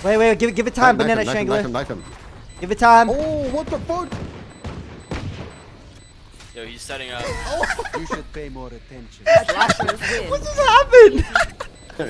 Wait, give it time, Banana Strangler. Knife him. Give it time. Oh, what the fuck? Yo, he's setting up. You should pay more attention. What just happened?